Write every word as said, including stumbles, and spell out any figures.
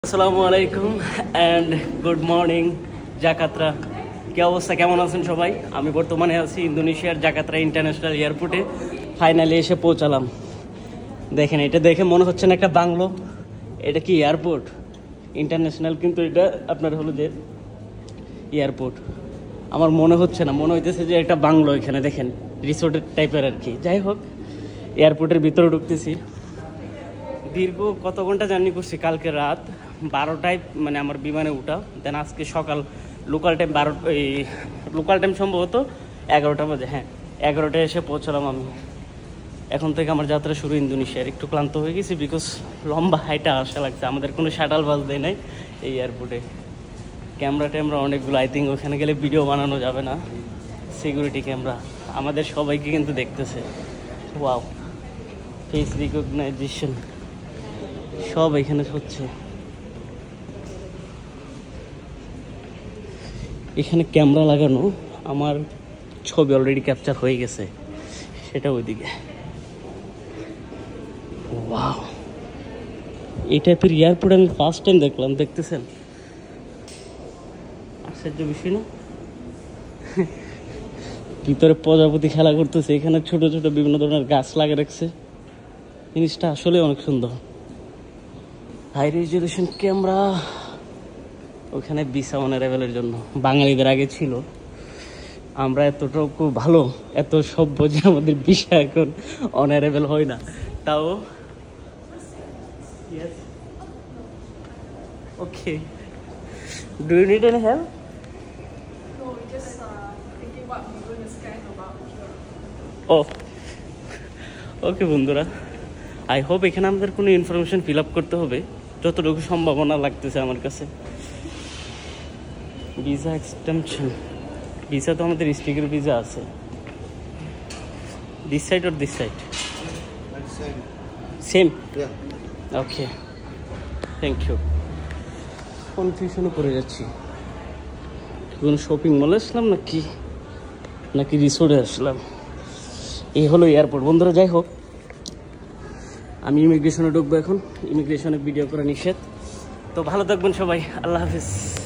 আসসালামু আলাইকুম and good morning Jakarta. কি অবস্থা, কেমন আছেন সবাই? আমি বর্তমানে আছি ইন্দোনেশিয়ার জাকার্তা ইন্টারন্যাশনাল এয়ারপোর্টে। ফাইনালি এসে পৌঁছালাম। দেখেন, এটা দেখে মনে হচ্ছে না একটা বাংলো, এটা কি এয়ারপোর্ট ইন্টারন্যাশনাল, কিন্তু এটা আপনার হলো যে এয়ারপোর্ট। আমার মনে হচ্ছে না, মনে হইতেছে যে একটা বাংলো। এখানে দেখেন রিসোর্টের টাইপের আর কি। যাই হোক, এয়ারপোর্টের ভিতরে ঢুকতেছি। দীর্ঘ কত ঘন্টা জার্নি করছি, কালকে রাত বারোটায় মানে আমার বিমানে উঠা, দেন আজকে সকাল লোকাল টাইম বারো এই লোকাল টাইম সম্ভবত এগারোটা বাজে, হ্যাঁ এগারোটায় এসে পৌঁছলাম আমি। এখন থেকে আমার যাত্রা শুরু ইন্দোনেশিয়ার। একটু ক্লান্ত হয়ে গেছি বিকজ লম্বা হাইটা আসা লাগছে। আমাদের কোনো শাটাল বাস দেয় নাই এই এয়ারপোর্টে। ক্যামেরা ট্যামেরা অনেকগুলো, আই থিঙ্ক ওখানে গেলে ভিডিও বানানো যাবে না, সিকিউরিটি ক্যামেরা আমাদের সবাইকে কিন্তু দেখতেছে। ওয়াও, ফেস রিকগনাইজেশন সব এখানে হচ্ছে। এখানে ক্যামেরা লাগানো, আমার ছবি অলরেডি ক্যাপচার হয়ে গেছে, সেটা ওইদিকে। ওয়াও, এই টাইপের এয়ারপোর্ট আমি ফার্স্ট টাইম দেখলাম। দেখতেছেন, আশ্চর্য বিষয় না? ভিতরে প্রজাপতি খেলা করতেছে, এখানে ছোট ছোট বিভিন্ন ধরনের গাছ লাগিয়ে রাখছে। জিনিসটা আসলে অনেক সুন্দর। High resolution camera. ওখানে ভিসা অনারেবলের জন্য বাঙালিদের আগে ছিল। আমরা এতটুকু ভালো, এত সভ্য যে আমাদের ভিসা এখন অনারেবল হয় না। তাও okay, do you need any help? No, we just uh, thinking what we're going to scan about here. Oh okay বন্ধুরা, আই হোপ এখানে আমাদের কোনো ইনফরমেশন ফিল আপ করতে হবে, যতটুকু সম্ভাবনা লাগতেছে আমার কাছে। ভিসা এক্সটেনশন, ভিসা তো আমাদের স্টিকের ভিসা আছে। This side or this side? Same. Okay, thank you. কনফিউশনে পড়ে যাচ্ছি, কোনো শপিং মলে আসলাম নাকি নাকি রিসোর্টে আসলাম। এই হলো এয়ারপোর্ট বন্ধুরা। যাই হোক, আমি ইমিগ্রেশনে ঢুকবো এখন। ইমিগ্রেশনে ভিডিও করা নিষেধ। তো ভালো থাকবেন সবাই, আল্লাহ হাফিজ।